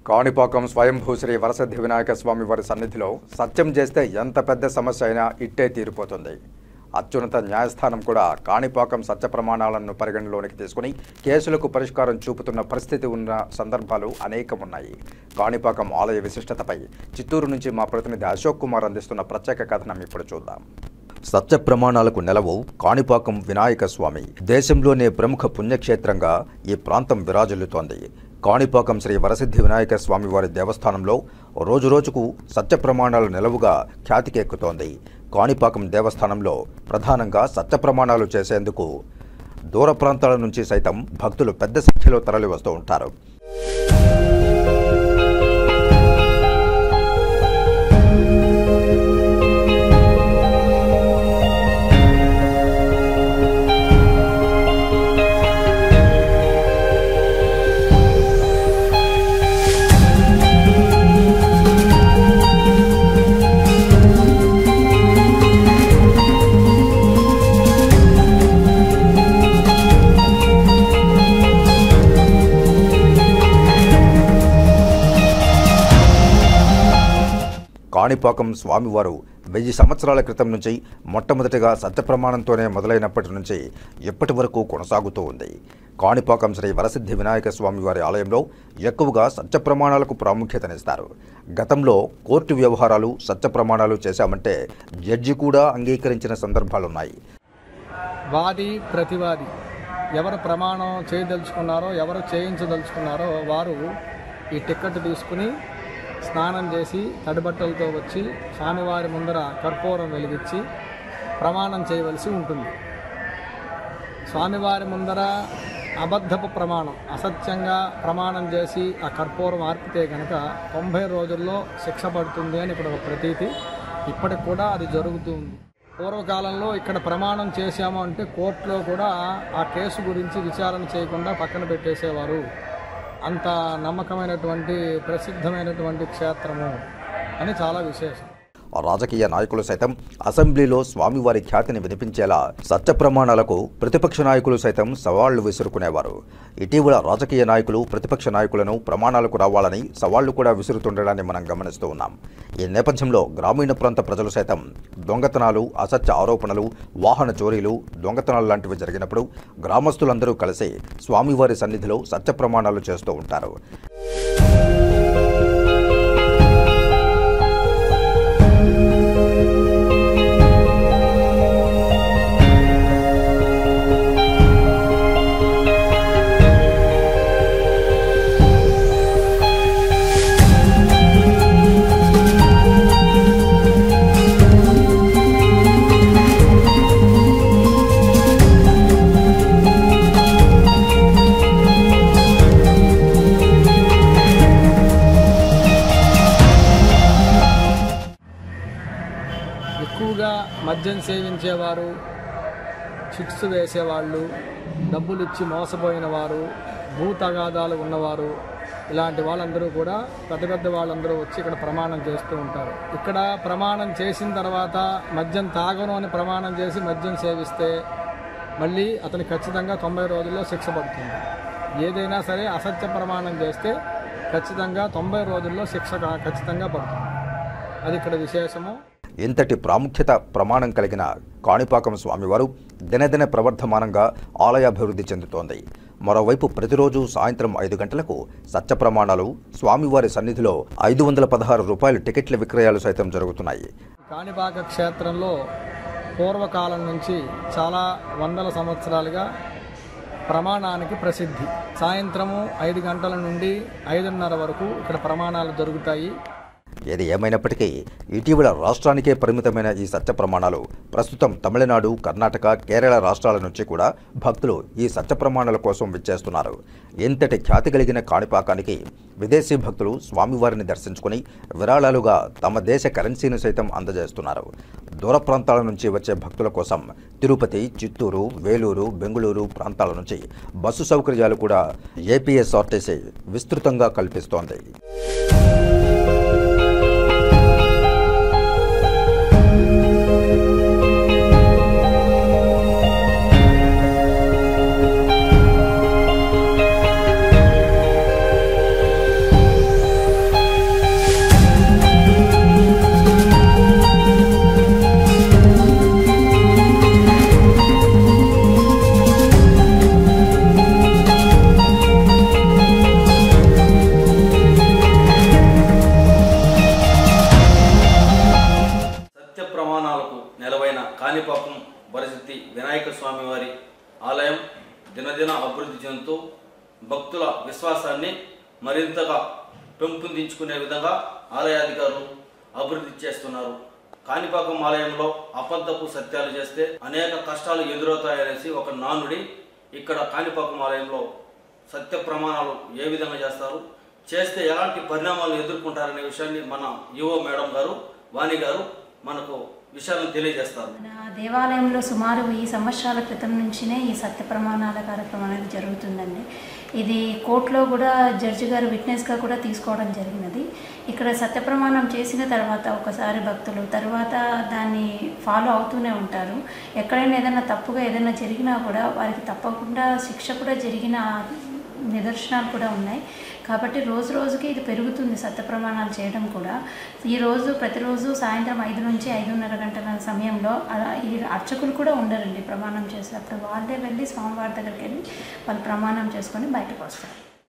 కాణిపాకం స్వయంభూ శ్రీ వరసిద్ధి వినాయక స్వామి వారి సన్నిధిలో సత్యం చేస్తే ఎంత పెద్ద సమస్య అయినా ఇట్టే తీరిపోతుంది. అత్యున్నత న్యాయస్థానం కూడా కాణిపాకం సత్య ప్రమాణాలను పరిగణలోనికి తీసుకుని కేసులకు పరిష్కారం చూపుతున్న పరిస్థితి ఉన్న సందర్భాలు అనేకమున్నాయి. కాణిపాకం ఆలయ విశిష్టతపై చిత్తూరు నుంచి మా ప్రతినిధి అశోక్ కుమార్ అందిస్తున్న ప్రత్యేక కథనం ఇప్పుడు చూద్దాం. సత్య ప్రమాణాలకు నెలవు కాణిపాకం వినాయక స్వామి. దేశంలోనే ప్రముఖ పుణ్యక్షేత్రంగా ఈ ప్రాంతం విరాజిల్లుతోంది. కాణిపాకం శ్రీ వరసిద్ధి వినాయక స్వామి వారి దేవస్థానంలో రోజురోజుకు సత్య ప్రమాణాల నిలవుగా ఖ్యాతికెక్కుతోంది. కాణిపాకం దేవస్థానంలో ప్రధానంగా సత్య ప్రమాణాలు చేసేందుకు దూర ప్రాంతాల నుంచి సైతం భక్తులు పెద్ద సంఖ్యలో తరలి వస్తూ ఉంటారు. కాణిపాకం స్వామివారు 1000 సంవత్సరాల క్రితం నుంచి మొట్టమొదటిగా సత్య ప్రమాణంతోనే మొదలైనప్పటి నుంచి ఇప్పటి వరకు కొనసాగుతూ ఉంది. కాణిపాకం శ్రీ వరసిద్ధి వినాయక స్వామివారి ఆలయంలో ఎక్కువగా సత్య ప్రమాణాలకు ప్రాముఖ్యతనిస్తారు. గతంలో కోర్టు వ్యవహారాలు సత్య ప్రమాణాలు చేశామంటే జడ్జి కూడా అంగీకరించిన సందర్భాలున్నాయి. వాది ప్రతివాది ఎవరు ప్రమాణం చేయదలుచుకున్నారో, ఎవరు చేయించదలుచుకున్నారో వారు ఈ టికెట్ తీసుకుని స్నానం చేసి తడిబట్టలతో వచ్చి స్వామివారి ముందర కర్పూరం వెలిగించి ప్రమాణం చేయవలసి ఉంటుంది. స్వామివారి ముందర అబద్ధపు ప్రమాణం, అసత్యంగా ప్రమాణం చేసి ఆ కర్పూరం ఆర్పితే కనుక 90 రోజుల్లో శిక్ష పడుతుంది అని ఇక్కడ ఒక ప్రతీతి. ఇప్పటికి కూడా అది జరుగుతుంది. పూర్వకాలంలో ఇక్కడ ప్రమాణం చేశాము అంటే కోర్టులో కూడా ఆ కేసు గురించి విచారణ చేయకుండా పక్కన పెట్టేసేవారు. అంత నమ్మకమైనటువంటి ప్రసిద్ధమైనటువంటి క్షేత్రము అని చాలా విశేషం. రాజకీయ నాయకులు సైతం అసెంబ్లీలో స్వామివారి ఖ్యాతిని వినిపించేలా సత్య ప్రమాణాలకు ప్రతిపక్ష నాయకులు సైతం సవాళ్లు విసురుకునేవారు. ఇటీవల రాజకీయ నాయకులు ప్రతిపక్ష నాయకులను ప్రమాణాలకు రావాలని సవాళ్లు కూడా విసురుతుండడాన్ని మనం గమనిస్తూ ఉన్నాం. ఈ నేపథ్యంలో గ్రామీణ ప్రాంత ప్రజలు సైతం దొంగతనాలు, అసత్య ఆరోపణలు, వాహన చోరీలు, దొంగతనాలు లాంటివి జరిగినప్పుడు గ్రామస్తులందరూ కలిసి స్వామివారి సన్నిధిలో సత్య ప్రమాణాలు చేస్తూ ఉంటారు. ఎక్కువగా మద్యం సేవించేవారు, చిట్స్ వేసేవాళ్ళు, డబ్బులు ఇచ్చి మోసపోయిన వారు, భూ తగాదాలు ఉన్నవారు, ఇలాంటి వాళ్ళందరూ కూడా పెద్ద పెద్ద వాళ్ళందరూ వచ్చి ఇక్కడ ప్రమాణం చేస్తూ ఉంటారు. ఇక్కడ ప్రమాణం చేసిన తర్వాత మద్యం తాగను అని ప్రమాణం చేసి మద్యం సేవిస్తే మళ్ళీ అతనికి ఖచ్చితంగా 90 రోజుల్లో శిక్ష పడుతుంది. ఏదైనా సరే అసత్య ప్రమాణం చేస్తే ఖచ్చితంగా 90 రోజుల్లో శిక్ష ఖచ్చితంగా పడుతుంది. అది ఇక్కడ విశేషము. ఇంతటి ప్రాముఖ్యత ప్రమాణం కలిగిన కాణిపాకం స్వామివారు దినదిన ప్రవర్ధమానంగా ఆలయాభివృద్ధి చెందుతోంది. మరోవైపు ప్రతిరోజు సాయంత్రం 5 గంటలకు సత్య ప్రమాణాలు, స్వామివారి సన్నిధిలో 516 రూపాయల టికెట్ల విక్రయాలు సైతం జరుగుతున్నాయి. కాణిపాక క్షేత్రంలో పూర్వకాలం నుంచి చాలా వందల సంవత్సరాలుగా ప్రమాణానికి ప్రసిద్ధి. సాయంత్రము 5 గంటల నుండి 5:30 వరకు ఇక్కడ ప్రమాణాలు జరుగుతాయి. ఏది ఏమైనప్పటికీ ఇటీవల రాష్ట్రానికే పరిమితమైన ఈ సత్య ప్రమాణాలు ప్రస్తుతం తమిళనాడు, కర్ణాటక, కేరళ రాష్ట్రాల నుంచి కూడా భక్తులు ఈ సత్య ప్రమాణాల కోసం విచ్చేస్తున్నారు. ఎంతటి ఖ్యాతి కలిగిన కాణిపాకానికి విదేశీ భక్తులు స్వామివారిని దర్శించుకుని విరాళాలుగా తమ దేశ కరెన్సీని సైతం అందజేస్తున్నారు. దూర ప్రాంతాల నుంచి వచ్చే భక్తుల కోసం తిరుపతి, చిత్తూరు, వేలూరు, బెంగుళూరు ప్రాంతాల నుంచి బస్సు సౌకర్యాలు కూడా ఏపీఎస్ఆర్టీసీ విస్తృతంగా కల్పిస్తోంది. చెందుతూ భక్తుల విశ్వాసాన్ని మరింతగా పెంపొందించుకునే విధంగా ఆలయాధికారులు అభివృద్ధి చేస్తున్నారు. కాణిపాకం ఆలయంలో అబద్ధపు సత్యాలు చేస్తే అనేక కష్టాలు ఎదురవుతాయనేసి ఒక నానుడి. ఇక్కడ కాణిపాకం ఆలయంలో సత్య ప్రమాణాలు ఏ విధంగా చేస్తే ఎలాంటి పరిణామాలు ఎదుర్కొంటారనే విషయాన్ని మన యువ మేడం గారు వాణి గారు మనకు విషయాలను తెలియజేస్తారు. మన దేవాలయంలో సుమారు 1000 సంవత్సరాల క్రితం నుంచినే ఈ సత్య ప్రమాణాల కార్యక్రమం అనేది జరుగుతుందండి. ఇది కోర్టులో కూడా జడ్జి గారు విట్నెస్గా కూడా తీసుకోవడం జరిగినది. ఇక్కడ సత్య ప్రమాణం చేసిన తర్వాత ఒకసారి భక్తులు తర్వాత దాన్ని ఫాలో అవుతూనే ఉంటారు. ఎక్కడైనా ఏదైనా తప్పుగా ఏదైనా జరిగినా కూడా వారికి తప్పకుండా శిక్ష కూడా జరిగిన నిదర్శనాలు కూడా ఉన్నాయి. కాబట్టి రోజు రోజుకి ఇది పెరుగుతుంది సత్య ప్రమాణాలు చేయడం కూడా. ప్రతిరోజు సాయంత్రం 5 నుంచి 5:30 గంటల సమయంలో ఈ అర్చకులు కూడా ఉండరండి ప్రమాణం చేసేటప్పుడు. వాళ్ళే వెళ్ళి స్వామివారి దగ్గరికి వెళ్ళి వాళ్ళు ప్రమాణం చేసుకొని బయటకు వస్తారు.